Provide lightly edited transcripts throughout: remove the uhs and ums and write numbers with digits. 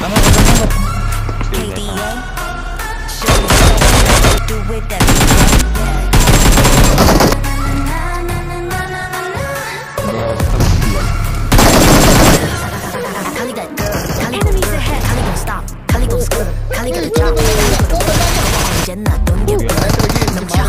KDA, show me what to do with that. Kali got enemies ahead. Kali gon' stop. Kali gon' scoop. Kali got a job. 언제나 don't give up. 넘쳐.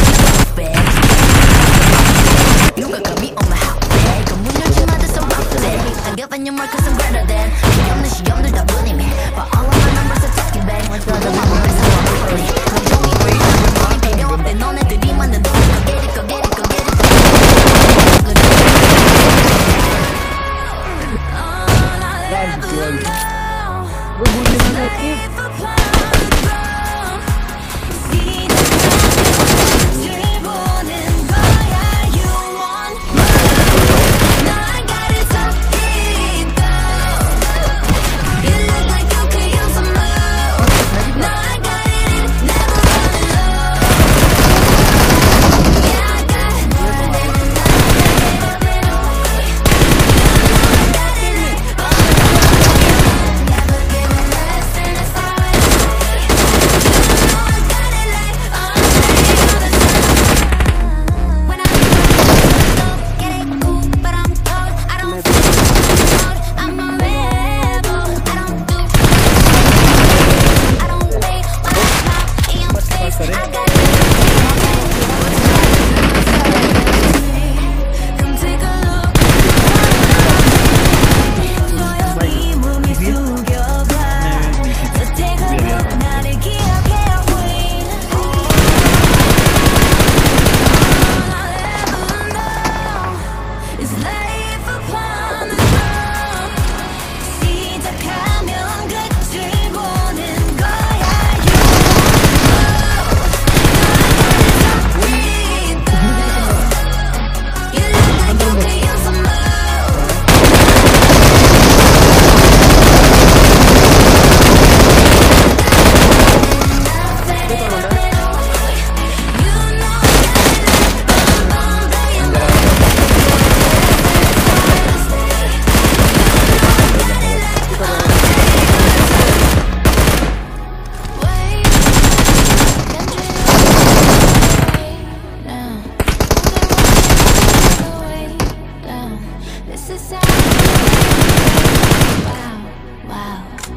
누가 감히 on my house. 그 문 열지 마, that's a rough day. I'm giving you more 'cause I'm better than. 시험들 시험들 다 bully me, but all of my numbers are text you back. 너도 맘을 뺏어 early. 넌 종이 free. 너희 필요 없대. 너네들이 만든 돈. Go get it, go get it, go get it.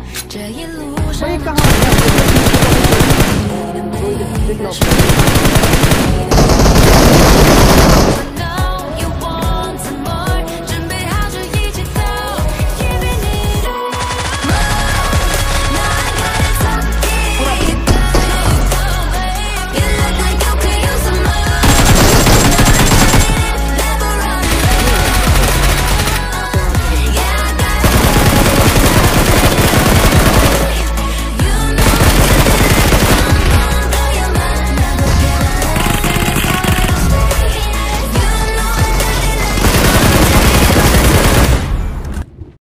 Baik ka nga.